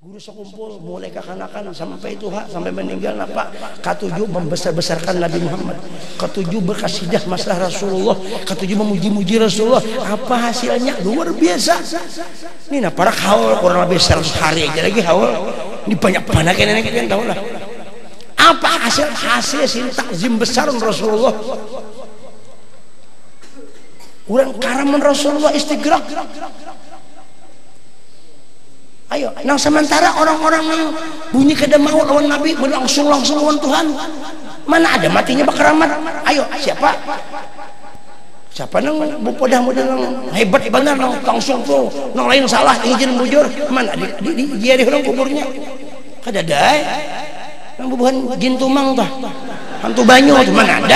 Guru sekumpul mulai kekanakan sampai tua sampai meninggal apa ketujuh membesar-besarkan Nabi Muhammad, ketujuh berkasidah masalah Rasulullah, ketujuh memuji-muji Rasulullah. Apa hasilnya? Luar biasa. Ini nah para haul kurang lebih 100 hari aja lagi haul. Ini banyak banget nenek kalian tahu lah. Apa hasil sin takzim besar Rasulullah? Kurang karaman Rasulullah istighraq. Ayo, nang sementara orang-orang yang bunyi kada mau lawan Nabi langsung lawan Tuhan. Mana ada matinya bakaramat? Ayo, siapa? Siapa nang bopodah model nang hebat benar nang langsung tuh, nang lain salah izin bujur. Mana di dia di orang kuburnya? Kada ada. Nang bubuhan jin tumang tah. Hantu banyu tuh mana ada?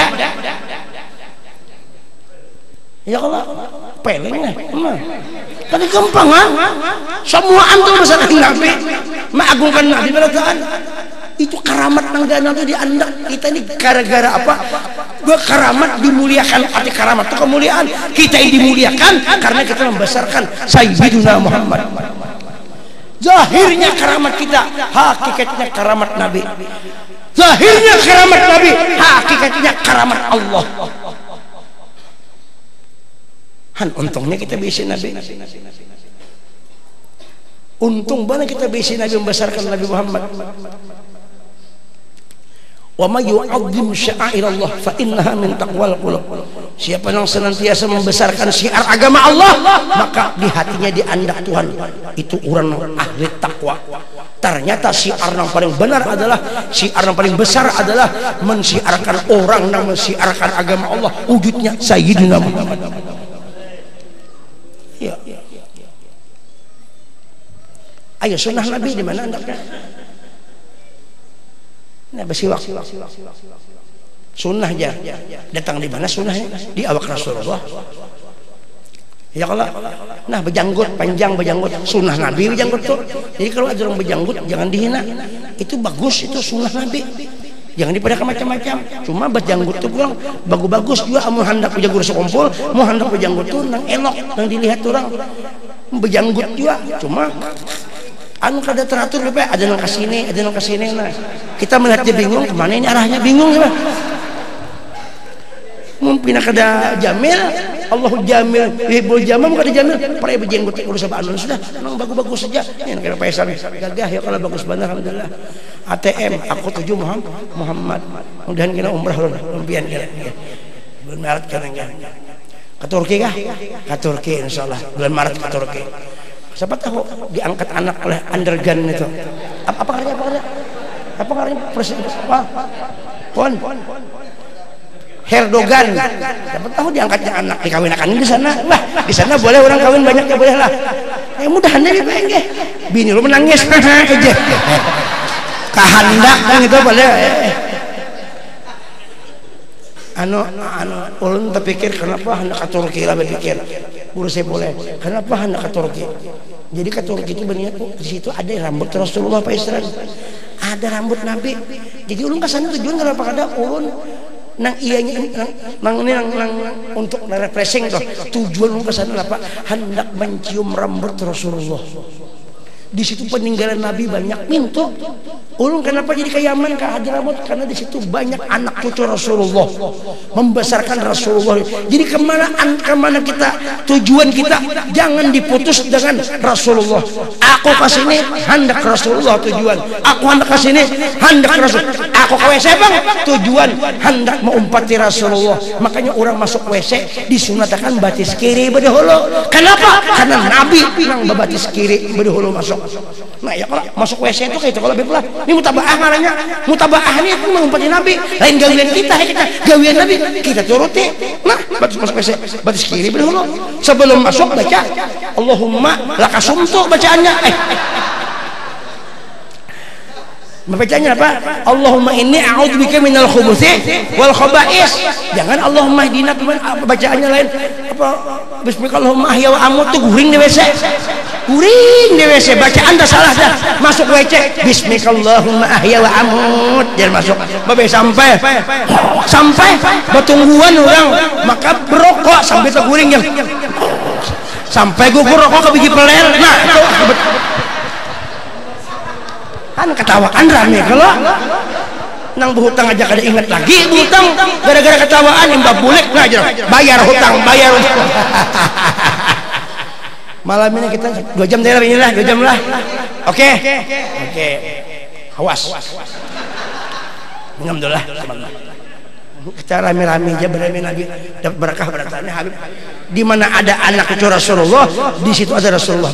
Ya Allah, pelengnya. Tadi gampang semua antum besarkan Nabi, mengagungkan Nabi berataan. Itu karamat nang dana itu diandak kita ini gara-gara apa? Karamat dimuliakan, arti karamat itu kemuliaan. Kita ini dimuliakan karena kita membesarkan Sayyidina Muhammad. Zahirnya karamat kita, hakikatnya karamat Nabi. Zahirnya karamat Nabi, hakikatnya karamat Allah. Untungnya kita bisa Nabi. Untung banget kita bisa Nabi membesarkan Nabi Muhammad. Wa may yu'azzim sya'airallah fa innaha min taqwal qulub. Siapa yang senantiasa membesarkan syiar agama Allah, maka di hatinya diandak Tuhan. Itu orang ahli takwa. Ternyata syiar yang paling benar adalah syiar yang paling besar adalah mensiarkan orang yang mensiarkan agama Allah, wujudnya Sayyidina Muhammad. Ya. Ayo sunnah Nabi di mana andaknya? Nah bersiwak. Sunnah aja. Datang di mana sunnahnya? Di awak Rasulullah. Ya kalau nah berjanggut panjang berjanggut sunnah Nabi berjanggut tuh. Jadi kalau ada orang berjanggut jangan dihina. Itu bagus, itu sunnah Nabi. Jangan diperdakan macam-macam. Cuma berjanggut tuh kurang bagus-bagus juga. Mau hendak berjanggut sekumpul, mau hendak berjanggut tuh nang elok, nang dilihat orang berjanggut juga. Cuma anu kada teratur lebih ada nang kesini, ada nang kesini. Nah kita melihat dia bingung kemana ini arahnya bingung ya. Mungkin kada jamil, Allahu jamil, hibul jamam kada jamil. Pare berjanggut urus apa anu sudah, nang bagus-bagus saja. Ini kira pesan gagah ya kalau bagus benar alhamdulillah. ATM aku tuju Muhammad. Mudahan kena umrah lumpian kena. Bulan Maret kena ke Turki kah? Ke Turki insyaallah bulan Maret ke Turki. Siapa tahu diangkat anak oleh Andergan itu. Apa karya? Apa karya presiden? Pon. Erdogan. Siapa tahu diangkatnya anak dikawinkan di sana. Wah, di sana boleh orang kawin banyak ya boleh lah. Mudahan deh pengen. Bini lu menangis aja. Kahandak kan itu boleh. Ulun terpikir kenapa hendak ke Turki lah berpikir. Guru saya boleh. Kenapa hendak ke Turki? Jadi ke Turki itu benar di situ ada rambut Rasulullah Pak Isran. Ada rambut Nabi. Jadi ulun ke sana tujuan kenapa ada ulun nang ianya nang untuk refreshing tuh. Tujuan ulun ke sana apa? Hendak mencium rambut Rasulullah. Di situ peninggalan Nabi banyak minto. Ulun kenapa jadi ke Yaman ke Hadramut? Karena di situ banyak anak cucu Rasulullah membesarkan Rasulullah. Jadi kemana kita tujuan kita jangan diputus dengan Rasulullah. Aku ke sini hendak Rasulullah tujuan. Aku hendak ke sini hendak Rasul. Aku ke WC bang tujuan hendak mengumpati Rasulullah. Makanya orang masuk WC disunatkan batis kiri bedahulu. Kenapa? Karena Nabi yang batis kiri bedahulu masuk. Nah ya kalau masuk WC itu kayak itu kalau lebih pelan. Ini mutabaah namanya. Mutabaah ini itu mengumpati Nabi. Lain gawian kita gawian Nabi kita turuti. Nah batis masuk WC batis kiri dulu. Sebelum masuk baca Allahumma lakasumtu bacaannya. Bacanya apa? Allahumma inni a'udzubika minal khubuthi wal khaba'is. Jangan Allahumma hdina bacaannya lain. Apa bismika Allahumma ahya wa amut tuh guring di WC. Guring di WC bacaan dah salah dah. Masuk WC bismika Allahumma ahya wa amut jangan masuk. Babe sampai bertungguan orang maka berokok sampai terguring yang sampai gugur rokok ke biji peler. Nah itu kan ketawaan rame kalau nang berhutang aja kada ingat lagi berhutang gara-gara ketawaan imbab bulik ngajar bayar hutang malam ini kita 2 jam dari ini lah 2 jam lah oke awas alhamdulillah kita rame-rame aja beramai-ramai dapat berkah beratanya Habib di mana ada anak cucu Rasulullah di situ ada Rasulullah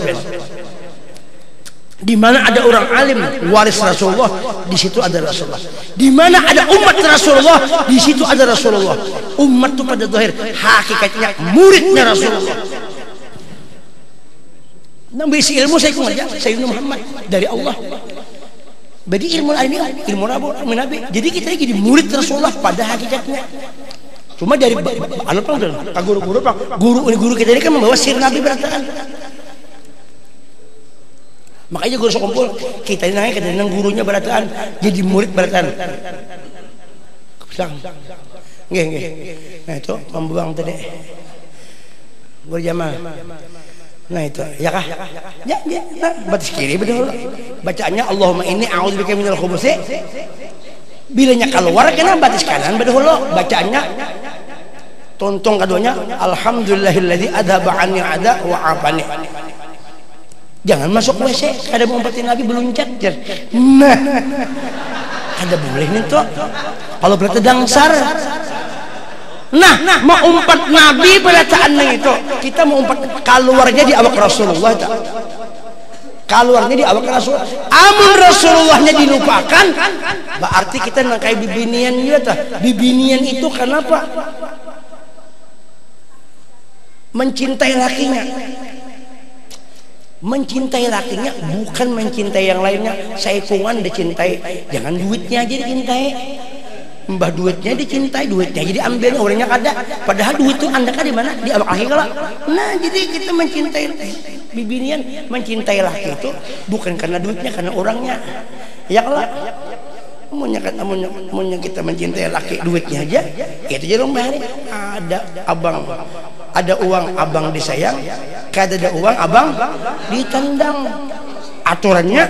di mana ada orang alim waris Rasulullah di situ ada Rasulullah di mana ada umat Rasulullah di situ ada Rasulullah umat itu pada zahir hakikatnya muridnya Rasulullah Nabi isi ilmu saya aja Sayyidina Muhammad dari Allah berarti ilmu ini ilmu Nabi jadi kita jadi murid Rasulullah pada hakikatnya cuma dari anak pang guru kita ini kan membawa sir Nabi berataan makanya guru sekumpul kita ini nanya kadang gurunya berataan jadi murid berataan nggih nah itu membuang tadi berjamaah nah itu ya kah ya nah batas kiri betul bacaannya Allahumma inni a'udzubika minal khubuthi bilanya keluar kena batas kanan betul bacaannya tontong keduanya alhamdulillahilladzi adhaba 'anni 'ada wa 'afani jangan masuk WC ada mau umpetin lagi belum cacer nah ada boleh nih tuh kalau berarti dangsar nah mau umpat Nabi pada saatnya itu kita mau umpat keluarnya di awak Rasulullah keluarnya di awak Rasulullah amun Rasulullahnya dilupakan berarti kita nangkai bibinian juga bibinian itu kenapa mencintai lakinya bukan mencintai yang lainnya saikungan dicintai jangan duitnya aja dicintai mbah duitnya dicintai duitnya jadi ambil orangnya kada padahal duit itu anda kan di mana di awak laki kalau nah jadi kita mencintai bibinian mencintai laki itu bukan karena duitnya karena orangnya ya kalau maunya kita mencintai laki duitnya aja itu jadi bahari ada uang abang disayang kada ada uang abang ditendang aturannya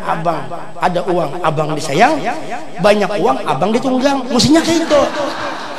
ada uang abang disayang banyak uang abang ditunggang mestinya kayak itu